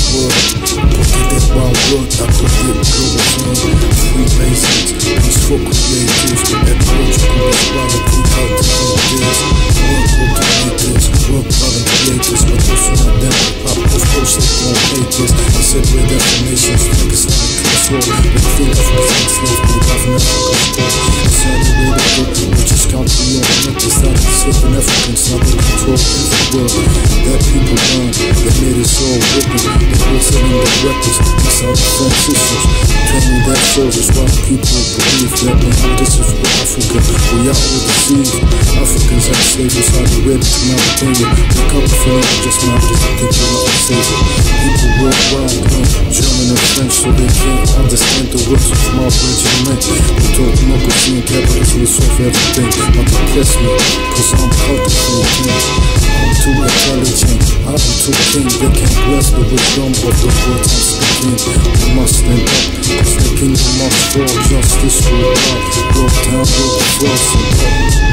world. Put that wild world, I put it global firm. Free basics, peaceful creators. Ecological equality, cultivate this. Work automators, work product creators. But those who not them, of course they gon' hate this. I said we're defamations, niggas not a control. But I think Africa's enslaved, but government Africa's core. Decided way to go, but just count the young niggas that are enslaving Africans, not in control every world. That people learn, that made us all wicked. They were selling the records, these are defense systems. Training that soldiers while people believe that man, this is for Africa. We are all deceived. Africans have slaves out the red to Mauritania. They come from just not just to think you're not a savior. People worldwide learn German and French so they can't understand the words of my regiment. We talk democracy and capitalism will solve everything. Not depress me, cause I'm cultivating. I'm too intelligent, I'm too king. They can't grasp the wisdom of the words I'm speaking. We must stand up, cause the kingdom must fall. Justice will rise, go down, go across and up.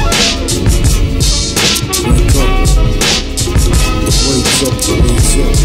Wake up, the wake's up, the wake's up.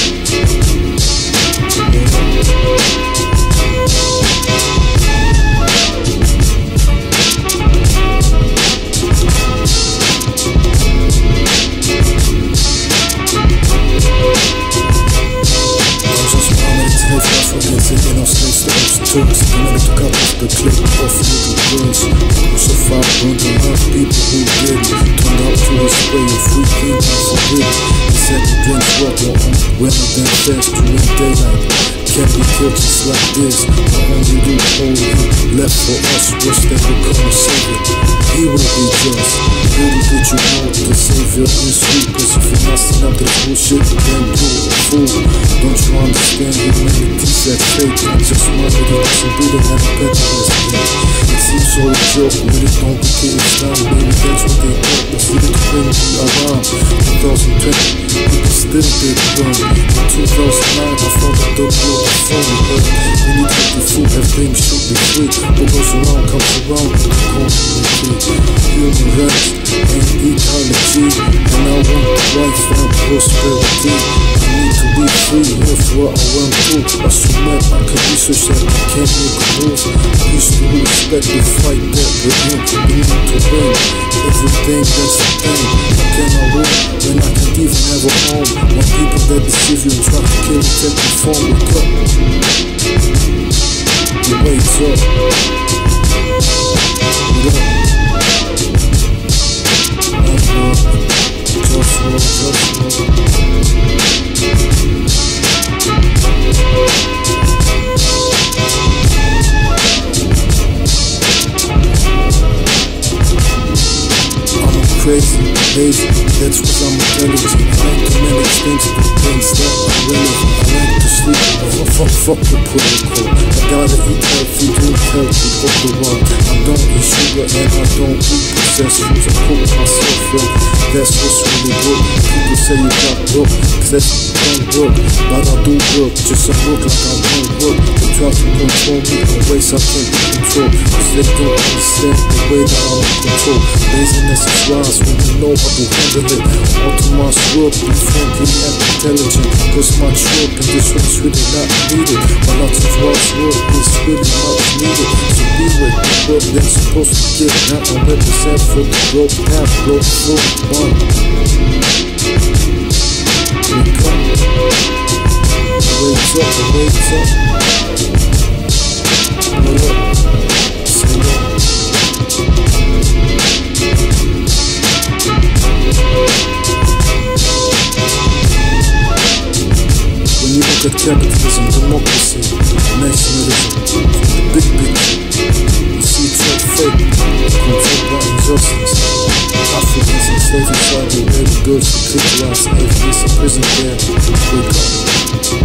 Sitting on stage to Turks, coming to cut off the clip of little girls. Crucified, burned and love people who didn't. Turned out to his way of free thinking forbidden. He said he drinks water on weather than fast during daylight. Can't be killed just like this. The only loophole left for us was that we couldn't save it. He will be just. Little did you know the savior is sweet. Cause if you're not stand up to this bullshit, then you're a fool. Don't you understand humanity's that fake? I just wanted to some breathing and a better yesterday. It seems so a joke, but it don't become Islam. Baby, that's what they thought. But see, it's been around 2020. People still did burn. In 2009, I found that the world is phony. But we need to be food, everything should be free. What goes around comes around, and it's going to be human rights and ecology. And I want life and prosperity. I need to be free, if what I want to. I submit, I can research that I can't make a move. I used to respect the fight that we're in. We need to win everything, that's the thing. How can I win when I can't even have a home? My people that deceive you and try to kill you, take your phone, wake up. The wake's up. Wake up. JustWar, JustWar. Crazy, lazy, that's cause I'm intelligent. I like to manage things, but things that are relevant. I like to sleep, fuck the protocol. I gotta eat healthy, drink healthy, off the run. I don't eat sugar and I don't eat processed foods. I cook myself up, that's what's really good. People say you got work, cause that don't work. But I do work, just I work like I don't work. They try to control me in ways I can't control. Cause they don't understand the way that I'm in control. Laziness is wise when you know how to handle it. All to my work, be friendly and intelligent. Cause my work in this one's really not needed. My lot of wise work is really not needed. So be with the work that's supposed to get. Now I represent for the globe, now Globalfirm. Wake up. The wake's up, the wake's up. Pull up. Say up. When you look at capitalism, democracy, nationalism, the big picture, you see it's all fake, controlled by injustice. Africans enslaved inside the way the girls were criticized, every prison there. Wake up.